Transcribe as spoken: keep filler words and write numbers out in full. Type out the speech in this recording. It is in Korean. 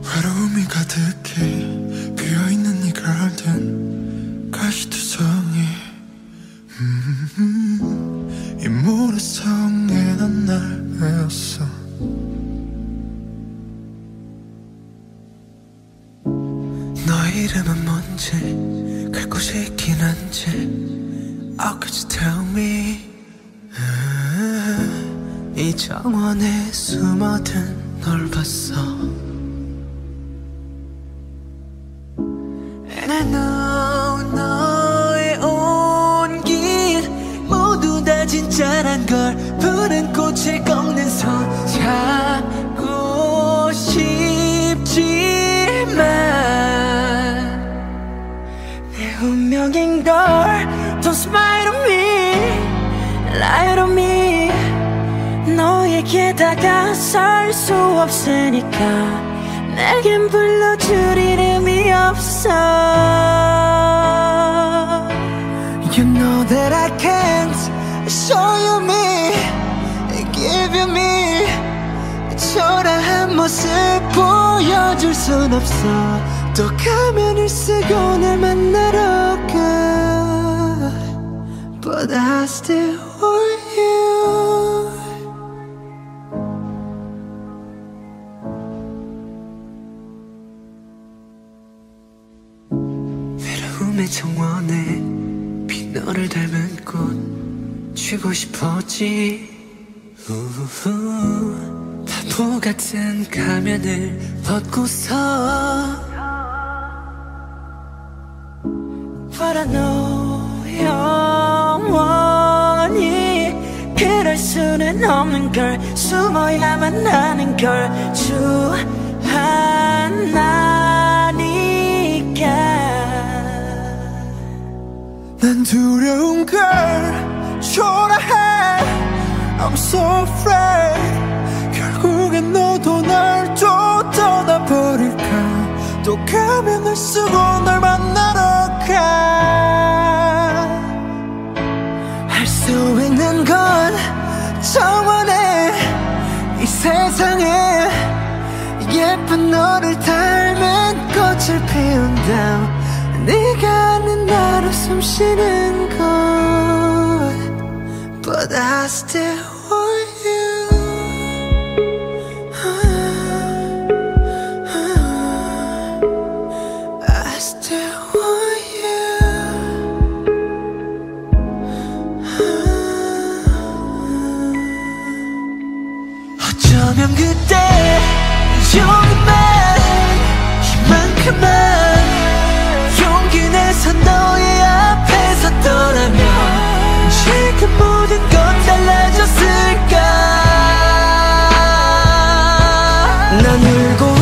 외로움이 가득히 비어있는 이 가든 가시투성이 음, 이 모래성에 난 날 외웠어. 너의 이름은 뭔지 갈 곳이 있긴 한지 Oh could you tell me 음, 이 정원에 숨어든 널 봤어. And I know 너의 온길 모두 다 진짜란 걸 푸른 꽃을 꺾는 손 잡고 싶지만 내 운명인 걸 Don't smile on me, lie on me. 너에게 다가설 수 없으니까 내겐 불러줄 이름이 없어. You know that I can't show you me, give you me. 초라한 모습 보여줄 순 없어. 또 가면을 쓰고 날 만나러 가 But I still want you. 외로움의 정원에 빈 너를 닮은 꽃 쥐고 싶었지. 우후, 바보 같은 가면을 벗고서 But I know 영원히 그럴 수는 없는 걸 숨어야만 하는 걸 주하나니까 난 두려운 걸 초라해 I'm so afraid 결국엔 너도 날 또 떠나버릴까. 또 가면을 쓰고 널 만나러 가. 할 수 있는 건 정원에 이 세상에 예쁜 너를 닮은 꽃을 피운다. 네가 아는 나로 숨쉬는 곳 But I still want you. 어쩌면 그때 용기만 이만큼만 용기 내서 너의 앞에 섰더라면 지금 모든 건 달라졌을까. 난 울고